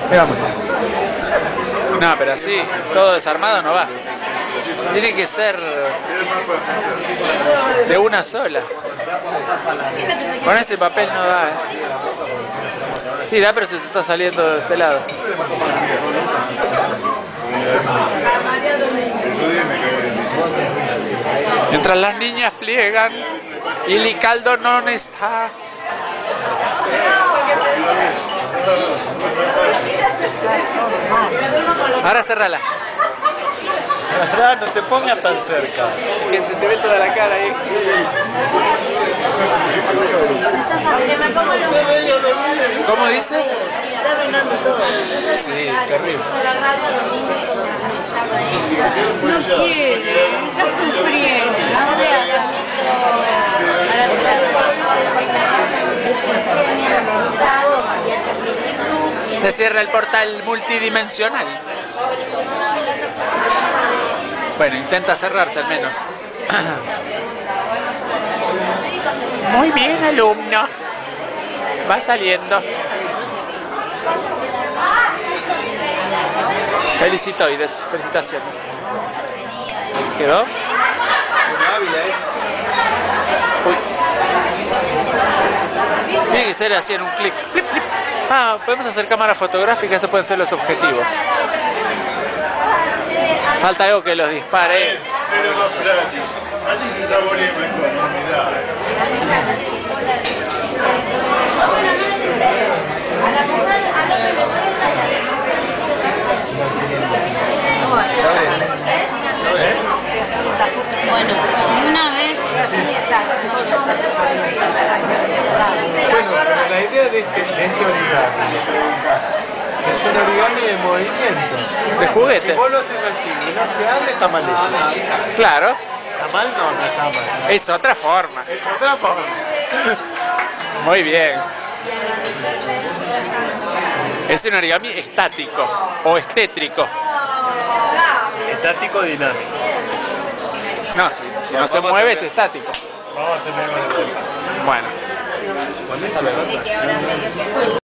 Veamos. No, pero así, todo desarmado no va. Tiene que ser de una sola. Con ese papel no da, Sí, da, pero se te está saliendo de este lado. Mientras las niñas pliegan y Licaldo no está. Ahora cerrala. No te pongas tan cerca. Que se te ve toda la cara ahí. ¿Cómo dice? Está arruinando todo. Sí, terrible. No quiere, está sufriendo, no sea. Se cierra el portal multidimensional. Bueno, intenta cerrarse al menos. Muy bien, alumno. Va saliendo. Felicitoides, felicitaciones. ¿Quedó? Uy. Tiene que ser así en un clic. Clip, clip. Ah, podemos hacer cámara fotográfica, esos pueden ser los objetivos. Falta algo que los dispare. Pero más práctico. Así se saborea mejor, mirá. Bueno, y una vez Bueno, pero la idea de este origami es un origami de movimiento. De juguete. Si vos lo haces así y no se abre, está mal hecho. Claro, ¿Está mal? No, no está mal. es otra forma. Es otra forma. Muy bien. Es un origami estático o estétrico. Estático dinámico. No, si no se mueve es estático. Vamos a tener Bueno. con eso.